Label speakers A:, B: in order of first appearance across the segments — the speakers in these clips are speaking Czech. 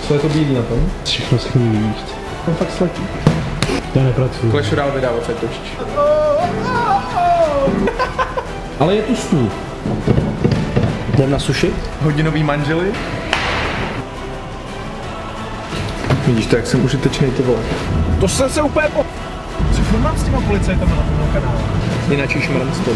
A: Co je to bílý na tom?
B: Všechno se mi líbí.
A: To fakt sletí.
B: Já nepracuji.
A: Clash Royale vydá odsaď trošičku. Ale je tu stůl.
B: Jdem na suši?
A: Hodinový manželi. Vidíš to, jak jsem užitečný, ty vole. To jsem se úplně po... Co furt mám s těma policajtama na tomhle kanále? Jináčí šmrn stojí.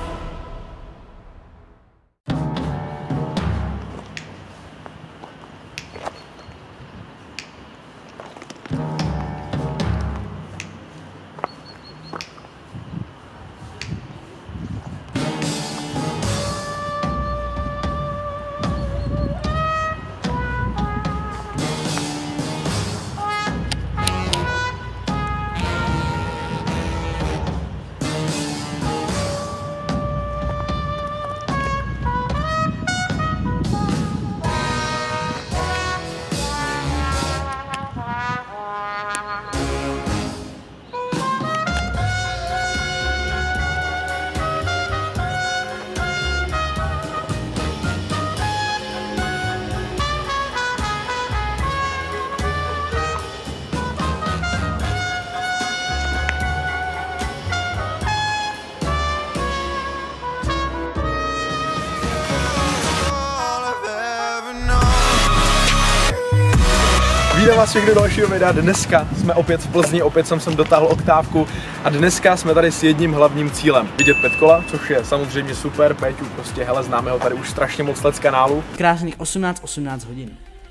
A: Vítám vás všechny do dalšího videa. Dneska jsme opět v Plzni, opět jsem sem dotáhl oktávku a dneska jsme tady s jedním hlavním cílem. Vidět Petkala, což je samozřejmě super, Péťu prostě, hele, známe ho tady už strašně moc let z kanálu.
C: Krásných 18 hodin.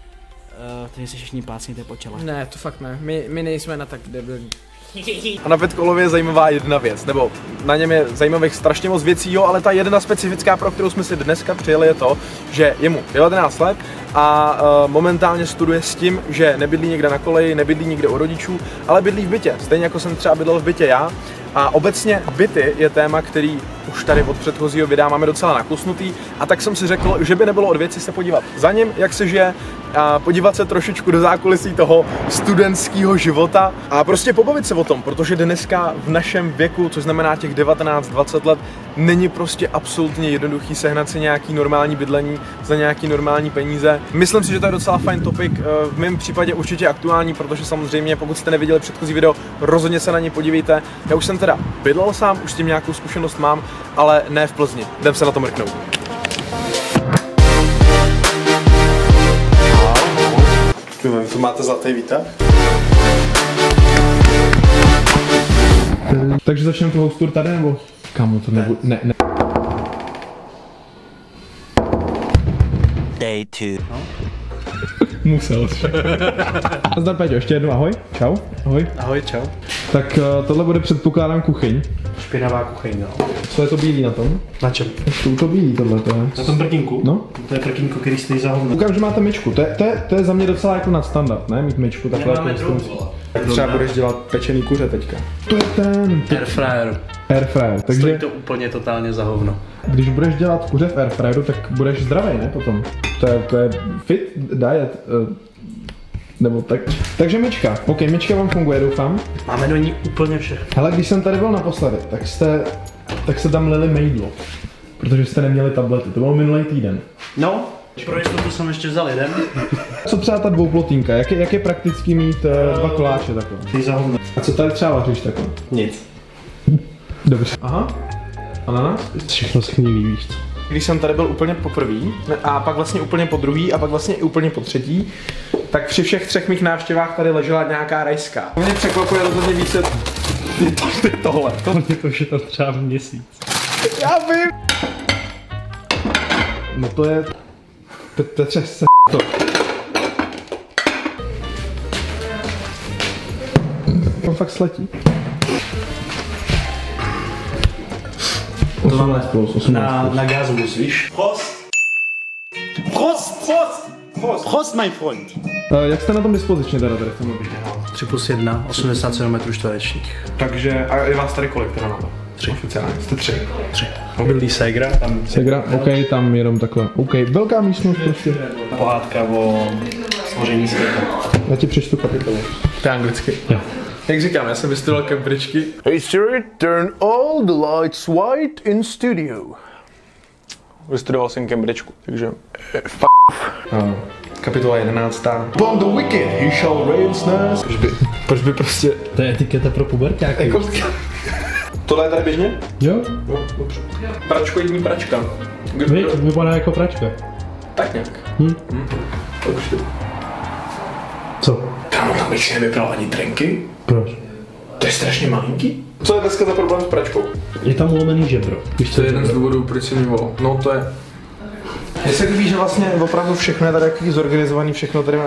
C: Tady se všichni plácněte po čele.
D: Ne, to fakt ne, my nejsme na tak debilní.
A: A na Petkolově je zajímavá jedna věc, nebo na něm je zajímavých strašně moc věcí, jo, ale ta jedna specifická, pro kterou jsme si dneska přijeli, je to, že je mu 19 let a momentálně studuje s tím, že nebydlí někde na koleji, nebydlí někde u rodičů, ale bydlí v bytě, stejně jako jsem třeba bydlel v bytě já. A obecně byty je téma, který už tady od předchozího videa máme docela nakusnutý, a tak jsem si řekl, že by nebylo od věci se podívat za ním, jak se žije, a podívat se trošičku do zákulisí toho studentského života a prostě pobavit se o tom, protože dneska v našem věku, což znamená těch 19-20 let, není prostě absolutně jednoduchý sehnat si nějaký normální bydlení za nějaký normální peníze. Myslím si, že to je docela fajn topic, v mém případě určitě aktuální, protože samozřejmě pokud jste neviděli předchozí video, rozhodně se na ně podívejte. Já už jsem teda bydlel sám, už s tím nějakou zkušenost mám, ale ne v Plzni. Jdem se na to mrknout. To máte zlatý výtah? Takže začneme tu house tour tady, nebo? Kamu to nebude, ne.
C: Day 2. No?
A: Musel. Zdar Péťo, ještě jednou ahoj. Čau. Ahoj.
B: Ahoj, čau.
A: Tak tohle bude předpokládám kuchyň.
B: Špinavá kuchyň, no.
A: Co je to bílý na tom?
B: Na čem?
A: To bílý tohle to je.
B: Na tom prkínku?
A: No.
B: To je prkínko, který stojí za hovno.
A: Koukám, že máte myčku. To je za mě docela jako nadstandard, ne? Mít myčku takhle.
B: Nemáme druhou.
A: Tak třeba budeš dělat pečený kuře teďka. To je ten.
B: Airfryer.
A: Airfryer, takže
B: Stojí to úplně totálně za hovno.
A: když budeš dělat kuře v airfryeru, tak budeš zdravý, ne? Potom. To je fit diet. Nebo tak. Takže myčka. OK, myčka vám funguje, doufám.
B: Máme do ní úplně všechno.
A: Hele, když jsem tady byl naposledy, tak se tam lili mejdlo. Protože jste neměli tablety, to bylo minulý týden.
B: No, pro jistotu jsem ještě vzal jeden.
A: Co třeba ta dvouplotínka, jak je prakticky mít dva koláče takhle?
B: Stojí za hovno.
A: A co tady třeba vaříš takhle?
B: Nic.
A: Dobře. Aha. Ananas?
B: Všechno se mi líbí.
A: Když jsem tady byl úplně poprvý, a pak vlastně úplně po druhý, a pak vlastně i úplně po třetí, tak při všech třech mých návštěvách tady ležela nějaká rajská. Mě překvapuje rozhodně více tohle.
B: Mě to už je to třeba měsíc.
A: Já vím! No to je... To je třes to. To fakt sletí. 18 plus, 18
B: Na Gazmus, víš? Prost, my friend.
A: Jak jste na tom dispozičně teda tady v tom bytě?
B: 3+1, 87 metrů čtverečních.
A: Takže, a je vás tady kolik teda na to?
B: 3.
A: Oficiálně, jste 3.
B: 3. Bydlí ségra, tam
A: Segra, OK, tam jenom takhle. OK, velká místnost prostě.
B: pohádka o stvoření světa.
A: Já ti přečtu kapitolu. To je anglicky.
B: Jo.
A: Jak říkám, já jsem vystudoval Cambridgeky. Hey Siri, turn all the lights white in studio. Vystudoval jsem Cambridgeku, takže Kapitola 11. Upon the wicked he shall reign snares. Proč by prostě...
B: To je etiketa pro puberťáky.
A: Jako... Tohle je tady běžně?
B: Jo?
A: Jo, dobře. Pračko jední pračka.
B: Vypadá jako pračka.
A: Tak nějak. Dobře.
B: Co?
A: Kámo, tam bych si nevybral ani trenky.
B: Proč?
A: To je strašně malinký. Co je dneska za problém s pračkou?
B: Je tam ulomený žebro. Víš,
A: To je jeden z důvodů, proč si mi volal. No to je... Mně se líbí, že vlastně opravdu všechno je tady jaký zorganizovaný, všechno tady má...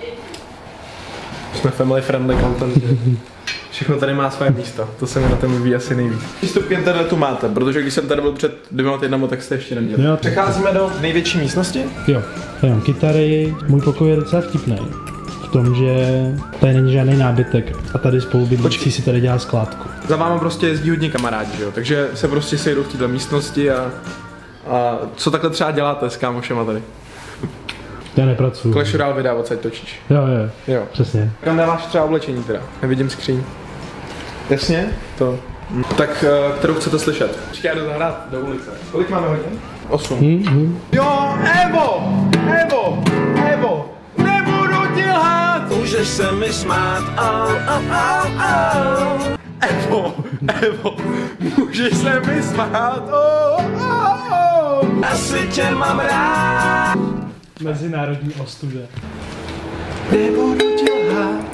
A: Jsme family friendly content, že? Všechno tady má své místa, to se mi na tom líbí asi nejvíc. Přístup k internetu máte, protože když jsem tady byl před 2 týdny, tak jste ještě neměli.
B: Jo.
A: Přecházíme do největší místnosti.
B: Jo, tady mám kytary, můj pokoj je docela vtipný. V tom, že tady není žádný nábytek a tady spolubydlící si tady dělá skládku.
A: Za váma prostě jezdí hodně kamarádi, že jo? Takže se prostě sejdou v této místnosti a co takhle třeba děláte s kámošema tady?
B: Já nepracuju.
A: Clash Royale videa odsaď točíš.
B: Jo,
A: Jo.
B: přesně.
A: Kam dáváš třeba oblečení teda? Nevidím skříň. Jasně? To. Tak kterou chcete slyšet? Počkej, já jdu zahrát do ulice. Kolik máme hodin? 8. Jo, Evo! Nebudu ti lhát! Můžeš se mi smát, Evo, můžeš se mi smát, Asi tě mám rád.
B: Mezinárodní ostuda.
A: Nebudu ti lhát.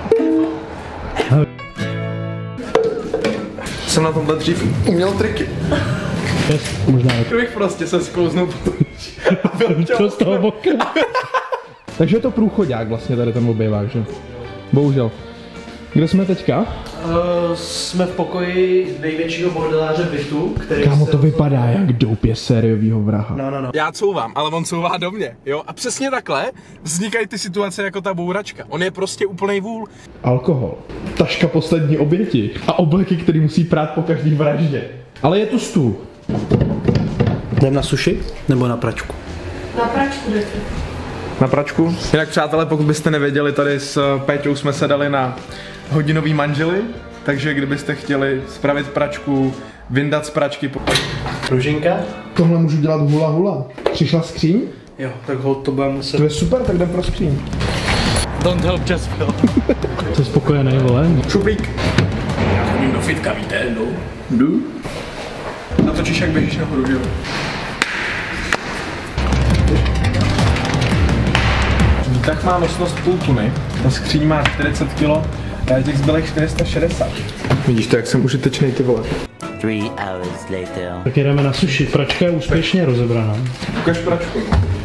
A: Jsem na tomhle dřív uměl triky.
B: Možná
A: Kdybych prostě se sklouznul po
B: to z toho boka.
E: Takže je to průchodák vlastně tady ten obývák, že? Bohužel. Kde jsme teďka?
B: Jsme v pokoji největšího bordeláře bytu, který
E: Kámo, to vypadá jak doupě sériovýho vraha.
B: No.
A: Já couvám, ale on couvá do mě, jo? A přesně takhle vznikají ty situace jako ta bouračka. On je prostě úplnej vůl.
E: Alkohol. Taška poslední oběti. A obleky, který musí prát po každý vraždě. Ale je tu stůl.
B: Jdem na suši nebo na pračku?
F: Na pračku jdete.
A: Na pračku. Jinak přátelé, pokud byste nevěděli, tady s Péťou jsme se dali na hodinový manžely, takže kdybyste chtěli spravit pračku, vyndat z pračky...
B: Pružinka?
E: Tohle můžu dělat hula hula. Přišla skříň?
B: Jo, tak ho to bude muset...
E: To je super, tak jdem pro skříň.
B: Don't help just Phil. Jsi spokojený, vole?
A: Šuplík. Já chodím do fitka, víte, Jdu. Natočíš, jak běžíš nahoru, že jo? Výtah má nosnost půl tuny, ta skříň má 40 kg a těch zbylých 460. Vidíš to, jak jsem užitečný, ty vole.
G: 3 hours later.
B: Tak jdeme na suši. Pračka je úspěšně rozebraná.
A: Ukaž pračku.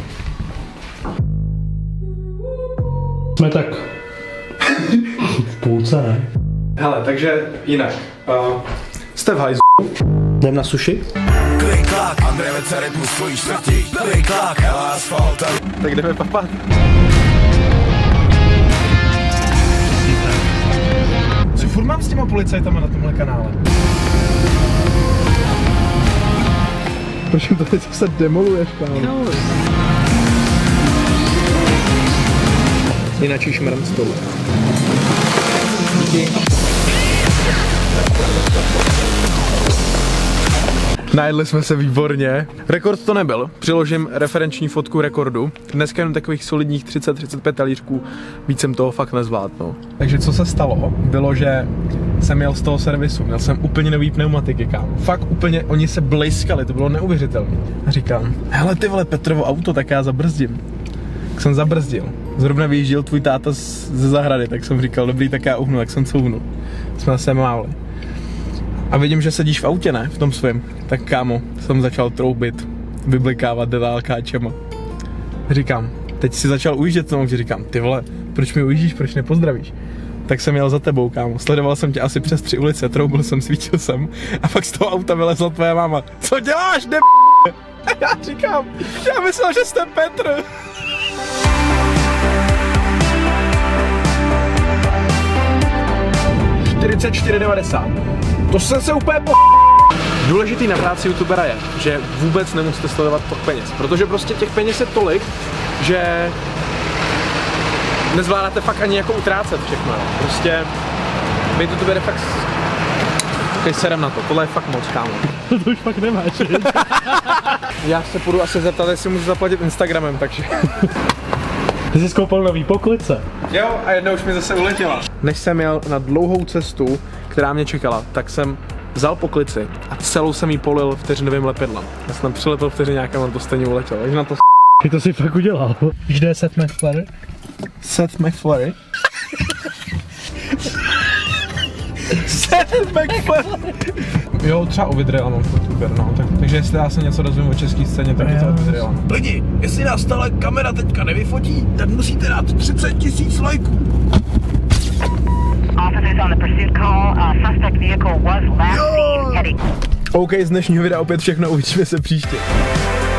B: Jsme tak v půlce, ne?
A: Hele, takže jinak. Jste v hajzu.
B: Jdem na suši?
A: Tak jdeme papat. Co furt mám s těma policajtama na tomhle kanále?
E: Proč to teď se demoluješ, kámo?
A: Jináčí šmrn stolu. Díky. Najedli jsme se výborně. Rekord to nebyl. Přiložím referenční fotku rekordu. Dneska jenom takových solidních 30-35 talířků. Víc jsem toho fakt nezvládnul. Takže co se stalo, bylo, že jsem jel z toho servisu. Měl jsem úplně nový pneumatiky, kámo. Fakt úplně, oni se blejskali, to bylo neuvěřitelné. A říkám, hele ty vole, Petrovo auto, tak já zabrzdím. Tak jsem zabrzdil. Zrovna vyjížděl tvůj táta ze zahrady, tak jsem říkal, dobrý, tak já uhnu, jak jsem couvnul. Jsme se mávli. A vidím, že sedíš v autě, ne? V tom svém. Tak kámo, jsem začal troubit, vyblikávat dedálkáčema. Říkám, teď si začal ujíždět tomu, že říkám, ty vole, proč mi ujíždíš, proč nepozdravíš? Tak jsem jel za tebou, kámo. Sledoval jsem tě asi přes 3 ulice, troubil jsem, svítil jsem a pak z toho auta vylezla tvoje máma. Co děláš, ne? Já říkám, já myslel, že jste Petr. $44,90. To jsem se úplně Důležitý na práci youtubera je, že vůbec nemusíte sledovat tok peněz, protože prostě těch peněz je tolik, že nezvládáte fakt ani jako utrácet všechno. Prostě vy to bere fakt. Teď serem na to, tohle je fakt moc, kámo.
B: To už fakt nemáš.
A: Já se půjdu asi zeptat, jestli můžu zaplatit Instagramem, takže.
B: Ty jsi skoupil nový poklice.
A: Jo, a jednou už mi zase uletěla. Než jsem jel na dlouhou cestu, která mě čekala, tak jsem vzal poklici a celou jsem jí polil vteřinovým lepidlem. Já jsem tam přilepil vteřiňáka a on to stejně uletěl. Takže na to
B: Ty to si fakt udělal. Víš, kde je Seth MacFarlane?
A: Seth MacFarlane? Seth MacFarlane! Jo, třeba u Vidreala mám youtuber, no. Takže jestli já se něco dozvím o české scéně, tak je to od Vidreala. Lidi, jestli nás tahle kamera teďka nevyfotí, tak musíte dát 30 000 lajků.
F: Officers on the pursuit call. Suspect vehicle was last seen heading.
A: OK, z dnešního videa opět všechno, uvidíme se příště.